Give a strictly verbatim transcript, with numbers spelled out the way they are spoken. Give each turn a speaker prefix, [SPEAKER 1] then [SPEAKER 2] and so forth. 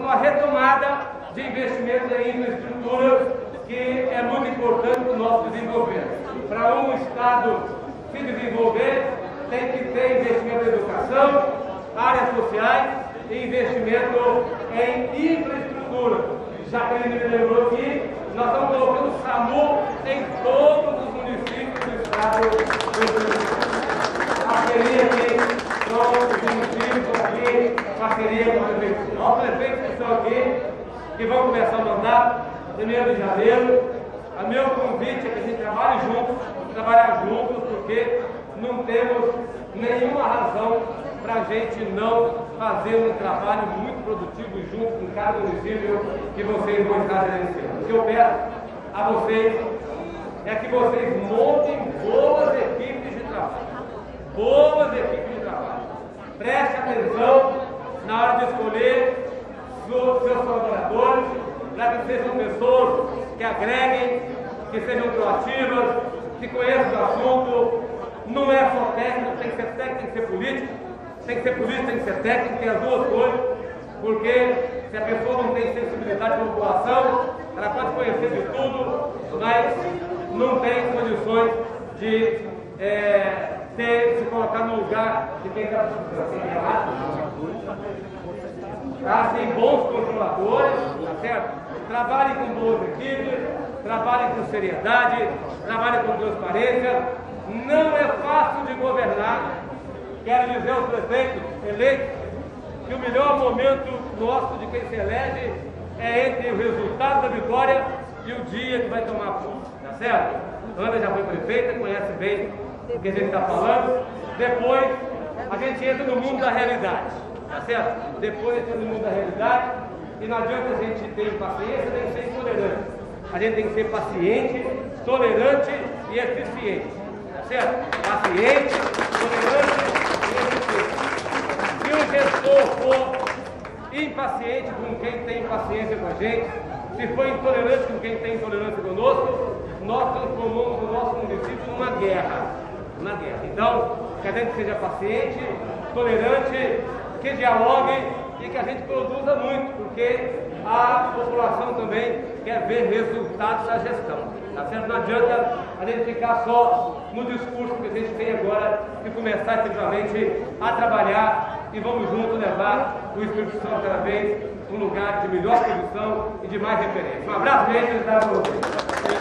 [SPEAKER 1] uma retomada de investimento em infraestrutura, que é muito importante para o nosso desenvolvimento. Para um Estado se desenvolver, tem que ter investimento em educação, áreas sociais e investimento em infraestrutura. Já que ele me lembrou aqui, nós estamos colocando o SAMU em todos os municípios do Estado do Brasil. Parceria aqui com os municípios, aqui, parceria com a prefeitura. Os prefeitos que estão aqui, que vão começar o mandato, primeiro de janeiro. O meu convite é que a gente trabalhe juntos, trabalhar juntos, porque não temos nenhuma razão para a gente não fazer um trabalho muito produtivo junto com cada município que vocês vão estar gerenciando. O que eu peço a vocês é que vocês montem boas equipes de trabalho. Boas equipes de trabalho. Preste atenção na hora de escolher os seus colaboradores, para que sejam pessoas que agreguem, que sejam proativas, que conheçam o assunto. Não é só técnico, tem que ser técnico, tem que ser político. Tem que ser político, tem que ser técnico, tem as duas coisas, porque se a pessoa não tem sensibilidade com a população, ela pode conhecer de tudo, mas não tem condições de é, ter, se colocar no lugar de quem está assim, bons controladores, tá certo? Trabalhem com boas equipes, trabalhem com seriedade, trabalhem com transparência. Não é fácil de governar. Quero dizer aos prefeitos eleitos que o melhor momento nosso de quem se elege é entre o resultado da vitória e o dia que vai tomar posse, tá certo? Ana já foi prefeita, conhece bem o que a gente está falando. Depois a gente entra no mundo da realidade, tá certo? Depois entra no mundo da realidade e não adianta a gente ter paciência nem ser intolerante. A gente tem que ser paciente, tolerante e eficiente, tá certo? Paciente, tolerante. Se o gestor for impaciente com quem tem paciência com a gente, se for intolerante com quem tem intolerância conosco, nós transformamos o nosso município numa guerra. Uma guerra. Então, que a gente seja paciente, tolerante, que dialogue e que a gente produza muito, porque a população também quer ver resultados da gestão. Tá certo? Não adianta a gente ficar só no discurso que a gente tem agora e começar efetivamente a trabalhar e vamos juntos levar o Espírito Santo cada vez um lugar de melhor produção e de mais referência. Um abraço, gente, e